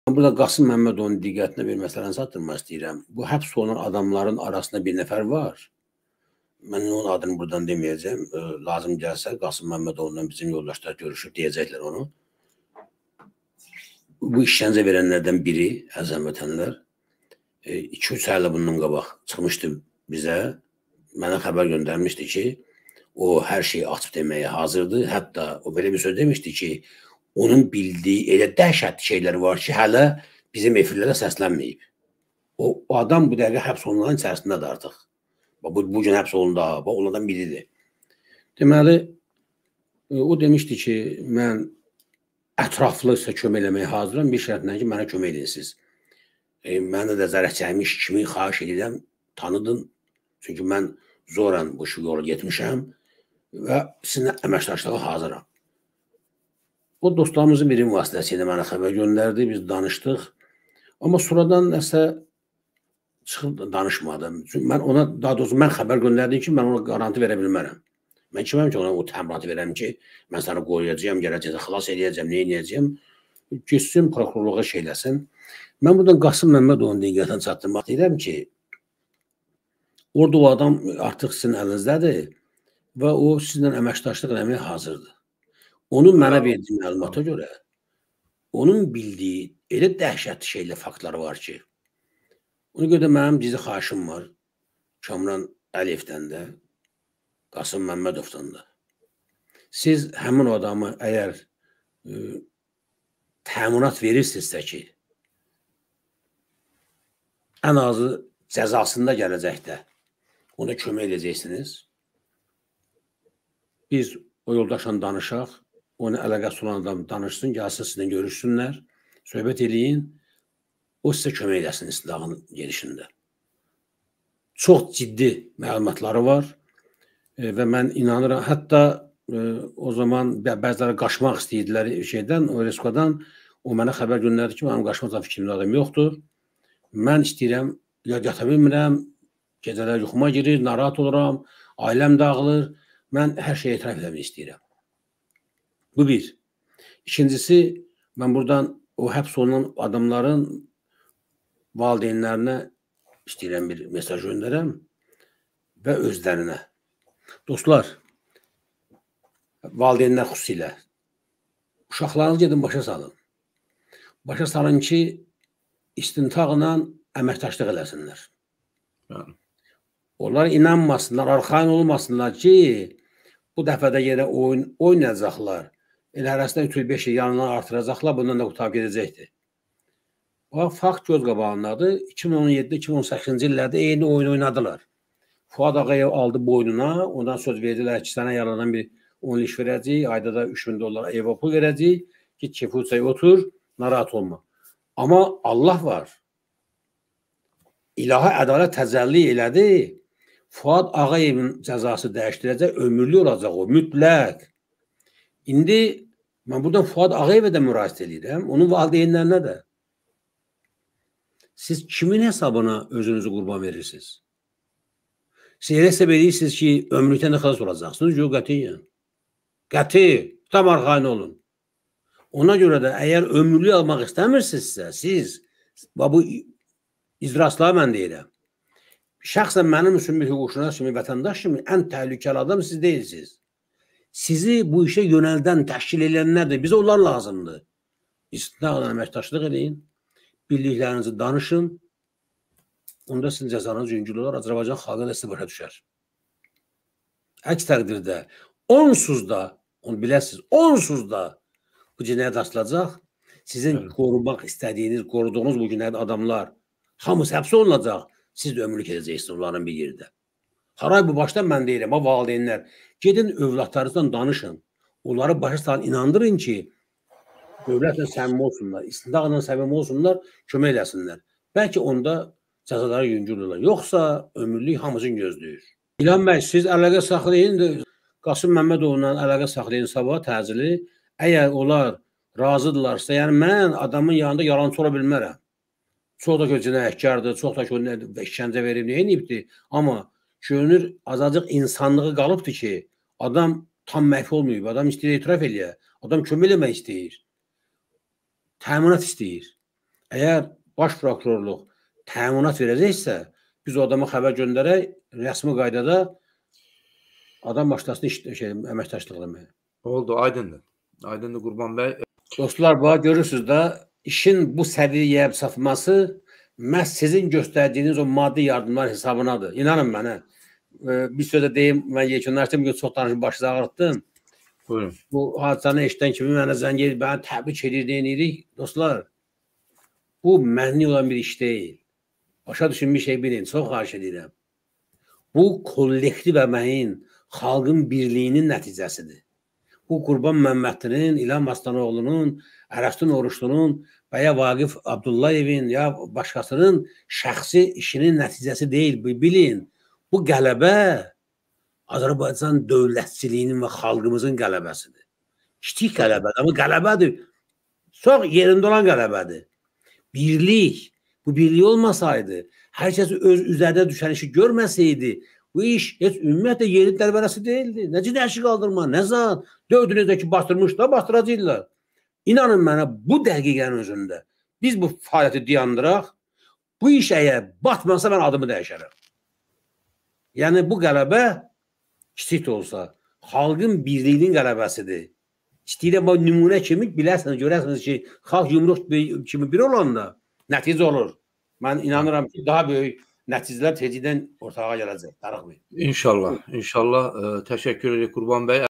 Burada Qasım Məmmədovun diqqətinə bir məsələni çatdırmaq istəyirəm. Bu həbs olunan adamların arasında bir nəfər var. Mən onun adını buradan deməyəcəm. Lazım gəlsə Qasım Məmmədovla bizim yoldaşlar görüşüb deyəcəklər onu. Bu işgəncə verənlərdən biri, əzəm vətənlər, 2-3 ayla bundan qabaq çıxmışdı bizə. Mənə xəbər göndərmişdi ki, o hər şeyi açıb deməyə hazırdır. Hətta o belə bir söz demişdi ki, onun bildiyi elə dəhşətli şeylər var ki, hələ bizim efirlərə səslənməyib. O adam bu dəqiqə həbs olunanların içərisindədir artıq. Bu gün həbs olundu, onlardan biridir. Deməli, o demişdi ki, mən ətraflı sizə kömək eləməyə hazıram, bir şərtlə ki, mənə kömək edirsiniz. Mənə də zərər çəkmiş kimi xahiş edirəm, tanıdın. Çünki mən zoran bu yolu getmişəm və sizinlə əməkdaşlığa hazıram. O dostlarımızın biri vasitəsilə mənə xəbər göndərdi, biz danışdıq. Amma sonradan nəsə çıxıb danışmadım. Çünki mən ona, daha doğrusu mən xəbər göndərdim ki, mən ona garanti verə bilmərəm. Mən kiməm ki, ona o təminatı verəm ki, mən səni qoruyacağım, gələcəkdə xilas edəcəm, nə edəcəm, geçsin, prokurorluğa şeyləsin. Mən buradan Qasım Məmmədovun diqqətini çatdırmaq deyirəm ki, orada o adam artıq sizin əlinizdədir və o sizinlə əməkdaşlıq eləməyə hazırdır. Onun mənə verdiyi məlumata görə, onun bildiyi elə dəhşətli şeylə faktları var ki, ona görə də mənim gizli xahişim var, Kamran Əliyevdən də, Qasım Məmmədovdan da. Siz həmin o adamı əgər təminat verirsinizsə ki, ən azı cəzasında gələcəkdə ona kömək edəcəksiniz. Biz o yoldaşla danışaq, ona əlaqəsi olan adam danışsın, gəlsin sizinlə görüşsünlər, söhbət eləyin, o sizə kömək edəsin istintaqın gedişində. Çox ciddi məlumatları var və mən inanıram, hətta o zaman bəziləri qaçmaq istəyirdilər şeydən, o Reskodan, o mənə xəbər göndərdi ki, mənim qaçmaqdan fikrimdə adam yoxdur. Mən istəyirəm, yata bilmirəm, gecələr yuxuma girir, narahat oluram, ailəm dağılır, mən hər şeyi etiraf eləmək istəyirəm. Bu bir. İkincisi, mən buradan o həbs olunan adamların valideynlərinə istəyirəm bir mesaj göndərəm və özlərinə. Dostlar, valideynlər xüsusilə uşaqlarınızı gedin başa salın. Başa salın ki, istintaqla əməkdaşlıq eləsinlər. Onlar inanmasınlar, arxain olmasınlar ki, bu dəfədə yerə oynayacaqlar. Elə arasında 3-5 il yanından artıracaqlar, bundan da qutarıb gedəcəkdir. O fakt göz qabağındadır. 2017-2018-ci illərdə eyni oyun oynadılar. Fuad Ağayev aldı boynuna, ondan söz verdilər ki, sənə yaradan bir 10 iş verəcək, ayda da $3000 ev pul verəcək ki, Kefutsaya otur, narahat olma. Amma Allah var. İlahi ədalət təcəlli elədi. Fuad Ağayevin cəzası dəyişdirəcək, ömürlü olacaq o, mütləq. İndi mən buradan Fuad Ağayevə də müraciət edirəm, onun valideynlərinə də. Siz kimin hesabına özünüzü qurban verirsiniz? Siz elə hesab edirsiniz ki, ömrlükdən də xilas olacaqsınız, yox, qətiyyən. Qəti, tam arxain olun. Ona görə də əgər ömürlü almaq istəmirsinizsə, siz, bu icraçları mən deyirəm, şəxsən mənim üçün bir hüquqşünas kimi, vətəndaş kimi ən təhlükəli adam siz deyilsiniz. Sizi bu işə yönəldən, təşkil edənlərdir. Bizə onlar lazımdır. İstintaqla əməkdaşlıq edin, bildiklərinizi danışın, onda sizin cəzanız yüngül olar, Azərbaycan xalqı da sizi başa düşər. Əks təqdirdə, onsuz da, onu biləsiniz, onsuz da bu cinayət açılacaq, sizin qorumaq istədiyiniz, qoruduğunuz bu günəyət adamlar, hamısı həbs olunacaq, siz də ömürlük edəcəksiniz onların bir yerdə. Haray bu başdan mən deyirəm, valideynlər, gedin övladlarınızdan danışın, onları başa salın, inandırın ki, dövlətlə səmimi olsunlar, istintaqla səmimi olsunlar, kömək eləsinlər. Bəlkə onda cəzaları yüngül olar, yoxsa ömürlük hamısını gözləyir. İlham bəy, siz əlaqə saxlayın, Qasım Məmmədovla əlaqə saxlayın sabah təcili, əgər onlar razıdırlarsa, yəni mən adamın yanında yalancı ola bilmərəm. Çox da ki, cinayətkardır, çox da ki, işgəncə verib, nə edibdir, amma görünür, azacıq insanlığı qalıbdır ki, adam tam məhv olmayıb, adam istəyir etiraf eləyə, adam kömək eləmək istəyir, təminat istəyir. Əgər baş prokurorluq təminat verəcəksə, biz o adama xəbər göndərək, rəsmi qaydada adam başlasın əməkdaşlıq eləməyə. Oldu, aydındır. Aydındır Qurban bəy. Dostlar, bax görürsünüz də, işin bu səviyyəyə çatması məhz sizin göstərdiyiniz o maddi yardımlar hesabınadır. İnanın mənə. Bir sözə deyim, mən yekunlaşdım, bugün çox danışım, başınızı ağrıtdım. Buyurun. Bu hadisəni eşidən kimi mənə zəng edib, bəni təbrik edir, deyirik. Dostlar, bu mənli olan bir iş deyil. Başa düşün bir şey bilin, çox xahiş edirəm. Bu kollektiv əməyin, xalqın birliyinin nəticəsidir. Bu Qurban Məmmədlinin, İlham Aslanoğlunun, Ərəstun Oruçlunun və ya Vaqif Abdullayevin ya başqasının şəxsi işinin nəticəsi deyil. Bilin, bu qələbə Azərbaycan dövlətçiliyinin və xalqımızın qələbəsidir. Kiçik qələbədir, amma qələbədir. Çox yerində olan qələbədir. Birlik, bu birlik olmasaydı, hər kəs öz üzərində düşən işi görməsəydi, bu iş heç ümumiyyətlə yeni dərbəməsi deyildi. Necə dəşik qaldırma, nə zat, dördünüzdəki bastırmışlar, bastıracaqlar. İnanın mənə, bu dəqiqənin özündə biz bu fəaliyyəti dayandıraq, bu iş əgər batmasa mən adımı dəyişərəm. Yəni bu qələbə kiçik də olsa, xalqın birliyinin qələbəsidir. İstəyirəm, bu nümunə kimi bilərsiniz, görərsiniz ki, xalq yumruq kimi bir olanda nəticə olur. Mən inanıram ki, daha böyük nəticələr tezlikdən ortağa gələcək. Darıxmayın. İnşallah, inşallah. Təşəkkür edirik Qurban bəy.